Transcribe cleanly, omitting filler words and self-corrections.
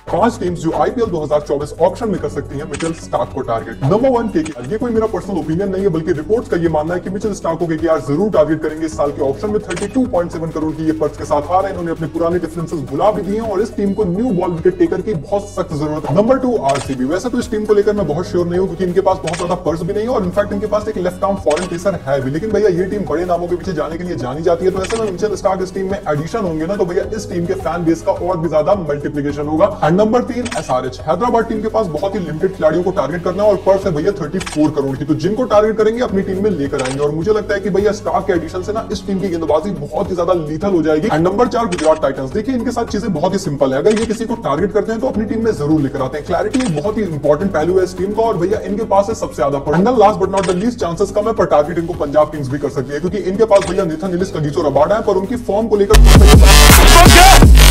5 teams जो IPL 2024 auction में कर सकती हैं मिचेल स्टार्क को टारगेट। Number 1 KKR. ये कोई मेरा पर्सनल ओपिनियन नहीं है बल्कि रिपोर्ट्स का ये मानना है कि मिचेल स्टार्क को केकेआर जरूर टारगेट करेंगे। इस साल के ऑक्शन में 32.7 करोड़ की ये पर्स के साथ आ रहे हैं। इन्होंने अपने पुराने डिफरेंसेस भुला भी दिए हैं और इस टीम को न्यू बॉल विकेट टेकर की बहुत सख्त जरूरत है। Number 2 RCB. वैसे तो इस टीम को लेकर मैं बहुत श्योर नहीं हूं क्योंकि इनके पास बहुत ज्यादा पर्स भी नहीं है और इनफैक्ट इनके पास एक लेफ्ट आर्म फॉरेन पेसर है भी, लेकिन भैया ये टीम बड़े नामों के पीछे जाने के लिए जानी जाती है। तो ऐसे में मिचेल स्टार्क इस टीम में एडिशन होंगे ना तो भैया इस टीम के फैन बेस का और भी ज्यादा मल्टीप्लिकेशन होगा। And number 3 SRH. Hyderabad team के पास बहुत ही लिमिटेड खिलाड़ियों को टारगेट करना है और पर्स है भैया 34 करोड़ की, तो जिनको टारगेट करेंगे अपनी टीम में लेकर आएंगे और मुझे लगता है कि भैया स्टार्क के एडिशन से ना इस टीम की गेंदबाजी बहुत ही ज्यादा लीथल हो जाएगी। And number 4 Gujarat Titans. देखिए इनके साथ चीजें बहुत ही सिंपल है, अगर ये किसी को टारगेट करते हैं तो अपनी टीम में जरूर लेकर आते हैं। क्लैरिटी एक बहुत ही इंपॉर्टेंट पहलू है इस टीम का और भैया इनके पास है सबसे ज्यादा purse. Last but not the least chances कम है पर टारगेट इनको पंजाब किंग्स भी कर सकती है क्योंकि इनके पास भैया नेथन एलिस, कगिसो रबाडा है पर उनकी फॉर्म को लेकर